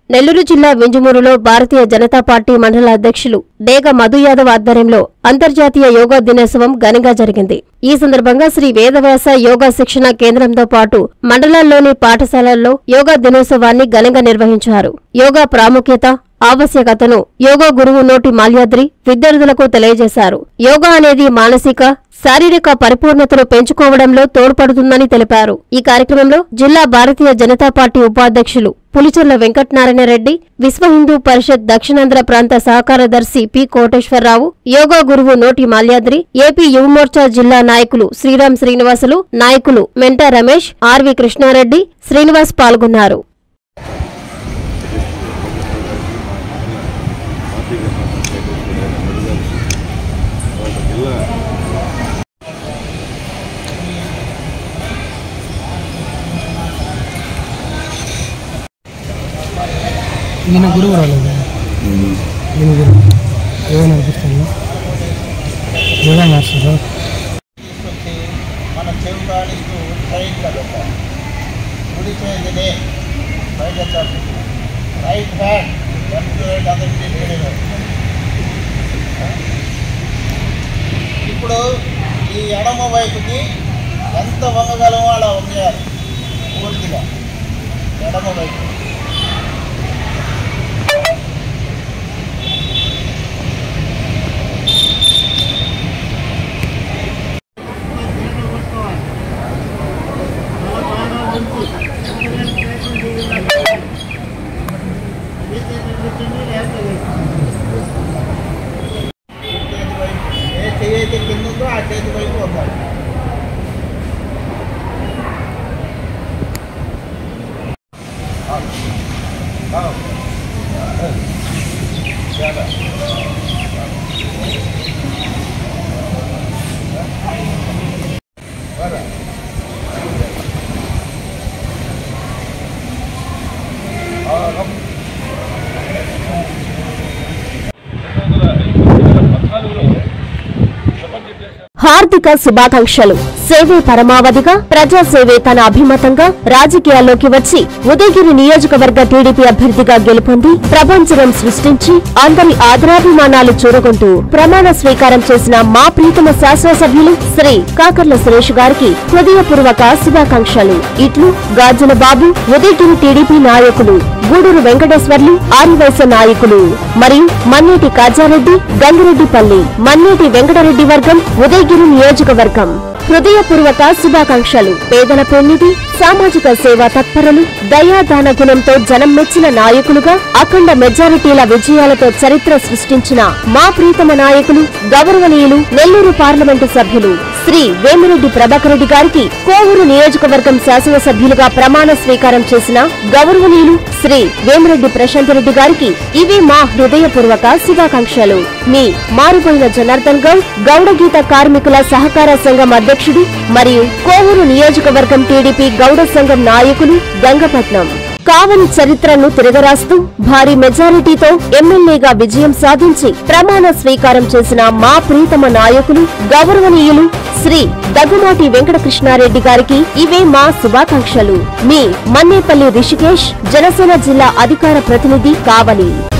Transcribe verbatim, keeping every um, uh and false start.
నెల్లూరు జిల్లా వింజమూరులో భారతీయ జనతా పార్టీ మండల అధ్యక్షులు డేగ మధు యాదవ్ ఆధ్వర్యంలో అంతర్జాతీయ యోగా దినోత్సవం ఘనంగా జరిగింది। ఈ సందర్భంగా శ్రీ వేదవ్యాస యోగా శిక్షణ కేంద్రంతో పాటు మండలాల్లోని పాఠశాలల్లో యోగా దినోత్సవాన్ని ఘనంగా నిర్వహించారు। యోగా ప్రాముఖ్యత, ఆవశ్యకతను యోగా గురువు నోటి మాల్యాద్రి విద్యార్థులకు తెలియజేశారు। యోగా అనేది మానసిక, శారీరక పరిపూర్ణతను పెంచుకోవడంలో తోడ్పడుతుందని తెలిపారు। ఈ కార్యక్రమంలో జిల్లా భారతీయ జనతా పార్టీ ఉపాధ్యక్షులు పులిచెర్ల వెంకటనారాయణ రెడ్డి, విశ్వ హిందూ పరిషత్ దక్షిణాంధ్ర ప్రాంత సహకారదర్శి పి కోటేశ్వరరావు, యోగా గురువు నోటి మాల్యాద్రి, ఏపీ యువమోర్చా జిల్లా నాయకులు శ్రీరామ్ శ్రీనివాసులు, నాయకులు మెంటా రమేష్, ఆర్వి కృష్ణారెడ్డి, శ్రీనివాస్ పాల్గొన్నారు। ఈయన గురువు రాలేదు, ఈయన గురువు ఏమైనా అనిపిస్తుంది యోగా మాస్టర్ మన చెవు కానిస్తూ సైడ్గా పెట్టాలి। కుడి చేతిని పైగా చాపి, రైట్ హ్యాండ్ లెఫ్ట్ రైట్ అందరికీ తెలియదు। ఇప్పుడు ఈ ఎడమ వైపుకి ఎంత వంగగలమో అలా వంగేయాలి పూర్తిగా ఎడమ వైపు। ఏ చేతి కింద ఉందో ఆ చేతి వైపు వద్దాలి। హార్దిక శుభాకాంక్షలు। సేవే పరమావధిగా ప్రజాసేవే తన అభిమతంగా రాజకీయాల్లోకి వచ్చి ఉదయగిరి నియోజకవర్గ టీడీపీ అభ్యర్థిగా గెలుపొంది ప్రపంచం సృష్టించి అందరి ఆదరాభిమానాలు చూరగొంటూ ప్రమాణ స్వీకారం చేసిన మా ప్రీతమ శాసనసభ్యులు శ్రీ కాకర్ల సురేష్ గారికి హృదయపూర్వక శుభాకాంక్షలు। ఇట్లు గాజుల బాబు, ఉదయగిరి టీడీపీ నాయకులు, గూడూరు వెంకటేశ్వర్లు, ఆరివైస నాయకులు మరియు మన్నేటి కాజారెడ్డి, గంగిరెడ్డిపల్లి, మన్నేటి వెంకటరెడ్డి వర్గం, ఉదయగిరి నియోజకవర్గం హృదయపూర్వక శుభాకాంక్షలు। పేదల పెన్నిధి, సామాజిక సేవా తత్పరులు, దయాదాన గుణంతో జనం మెచ్చిన నాయకులుగా అఖండ మెజారిటీల విజయాలతో చరిత్ర సృష్టించిన మా ప్రీతమ నాయకులు, గౌరవనీయులు నెల్లూరు పార్లమెంటు సభ్యులు శ్రీ వేమిరెడ్డి ప్రభాకర్ రెడ్డి గారికి కోవూరు నియోజకవర్గం శాసనసభ్యులుగా ప్రమాణ స్వీకారం చేసిన గౌరవనీయులు శ్రీ వేమిరెడ్డి ప్రశాంత్ రెడ్డి గారికి ఇవి మా హృదయపూర్వక శుభాకాంక్షలు। మీ మారుపోయిన జనార్దన్ గౌడ్, గౌడగీత కార్మికుల సహకార సంఘం అధ్యక్షుడు మరియు కోవూరు నియోజకవర్గం టీడీపీ గౌడ సంఘం నాయకులు, గంగపట్నం। కావలి చరిత్రను తిరగరాస్తూ భారీ మెజారిటీతో ఎమ్మెల్యేగా విజయం సాధించి ప్రమాణ స్వీకారం చేసిన మా ప్రీతమ నాయకులు, గౌరవనీయులు శ్రీ దగ్గుమాటి వెంకటకృష్ణారెడ్డి గారికి ఇవే మా శుభాకాంక్షలు। మీ మన్నేపల్లి రిషికేష్, జనసేన జిల్లా అధికార ప్రతినిధి, కావలి।